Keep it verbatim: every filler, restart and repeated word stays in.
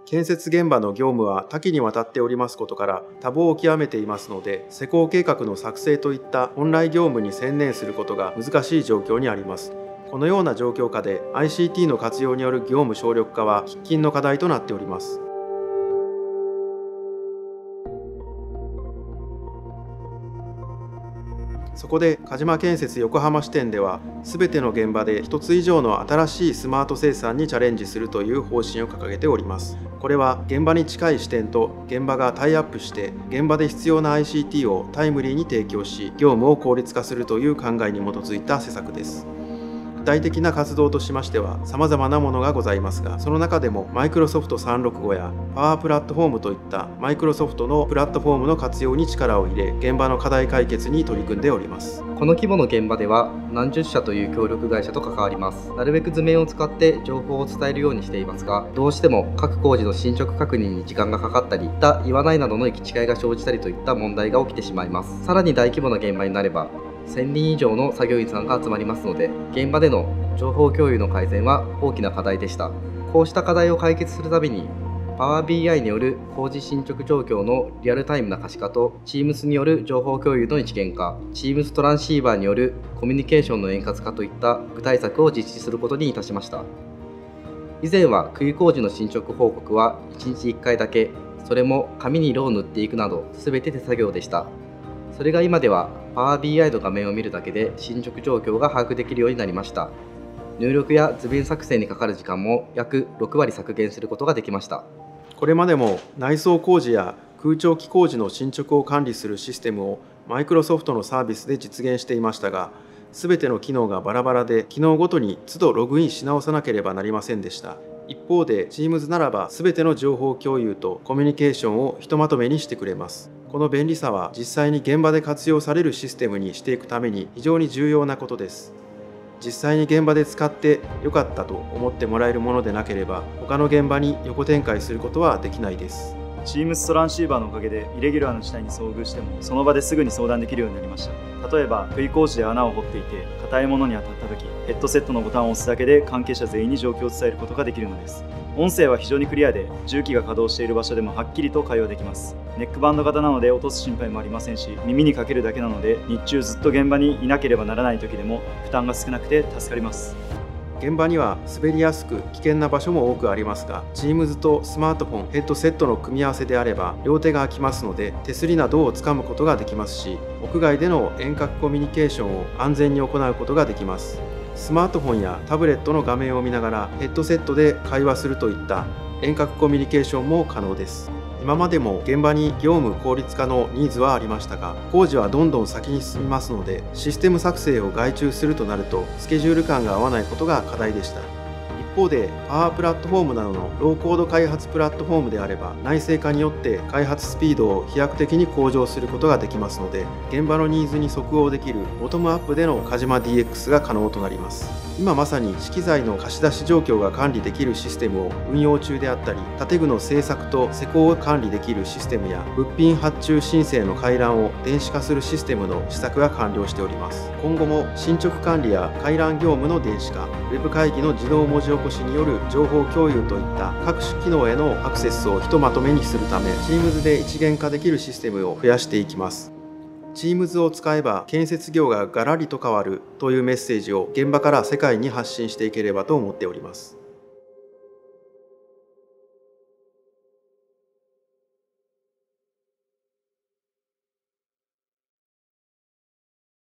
建設現場の業務は多岐にわたっておりますことから多忙を極めていますので、施工計画の作成といった本来業務に専念することが難しい状況にあります。このような状況下で アイシーティー の活用による業務省力化は喫緊の課題となっております。そこで鹿島建設横浜支店では、すべての現場でひとつ以上の新しいスマート生産にチャレンジするという方針を掲げております。これは現場に近い視点と現場がタイアップして、現場で必要な アイシーティー をタイムリーに提供し、業務を効率化するという考えに基づいた施策です。具体的な活動としましては様々なものがございますが、その中でもマイクロソフトさんろくごやパワープラットフォームといったマイクロソフトのプラットフォームの活用に力を入れ、現場の課題解決に取り組んでおります。 この規模の現場では何十社という協力会社と関わります。なるべく図面を使って情報を伝えるようにしていますが、どうしても各工事の進捗確認に時間がかかったり、言った言わないなどの行き違いが生じたりといった問題が起きてしまいます。さらに大規模な現場になればせんにん以上の作業員さんが集まりますので、現場での情報共有の改善は大きな課題でした。こうした課題を解決するために、パワービーアイ による工事進捗状況のリアルタイムな可視化と Teams による情報共有の一元化、Teams トランシーバーによるコミュニケーションの円滑化といった具体策を実施することにいたしました。以前は区域工事の進捗報告はいちにちいっかいだけ、それも紙に色を塗っていくなど全て手作業でした。それが今では パワービーアイ の画面を見るだけで進捗状況が把握できるようになりました。入力や図面作成にかかる時間も約ろくわり削減することができました。 これまでも内装工事や空調機工事の進捗を管理するシステムをマイクロソフトのサービスで実現していましたが、すべての機能がバラバラで機能ごとに都度ログインし直さなければなりませんでした。一方で Teams ならばすべての情報共有とコミュニケーションをひとまとめにしてくれます。この便利さは実際に現場で活用されるシステムにしていくために非常に重要なことです。実際に現場で使って良かったと思ってもらえるものでなければ、他の現場に横展開することはできないです。 Teams トランシーバーのおかげでイレギュラーな事態に遭遇してもその場ですぐに相談できるようになりました。例えば区域工事で穴を掘っていて硬いものに当たった時、ヘッドセットのボタンを押すだけで関係者全員に状況を伝えることができるのです。音声は非常にクリアで、重機が稼働している場所でもはっきりと会話できます。ネックバンド型なので落とす心配もありませんし、耳にかけるだけなので日中ずっと現場にいなければならない時でも負担が少なくて助かります。 現場には滑りやすく危険な場所も多くありますが、 Teams とスマートフォン、ヘッドセットの組み合わせであれば両手が空きますので、手すりなどをつかむことができますし、屋外での遠隔コミュニケーションを安全に行うことができます。スマートフォンやタブレットの画面を見ながらヘッドセットで会話するといった遠隔コミュニケーションも可能です。今までも現場に業務効率化のニーズはありましたが、工事はどんどん先に進みますので、システム作成を外注するとなるとスケジュール感が合わないことが課題でした。一方でパワープラットフォームなどのローコード開発プラットフォームであれば、内製化によって開発スピードを飛躍的に向上することができますので、現場のニーズに即応できるボトムアップでの鹿島 ディーエックス が可能となります。今まさに資機材の貸し出し状況が管理できるシステムを運用中であったり、建具の製作と施工を管理できるシステムや物品発注申請の回覧を電子化するシステムの施策が完了しております。今後も進捗管理や回覧業務の電子化、ウェブ会議の自動文字起こしによる情報共有といった各種機能へのアクセスをひとまとめにするため、 Teams で一元化できるシステムを増やしていきます。Teams を使えば建設業がガラリと変わるというメッセージを現場から世界に発信していければと思っております。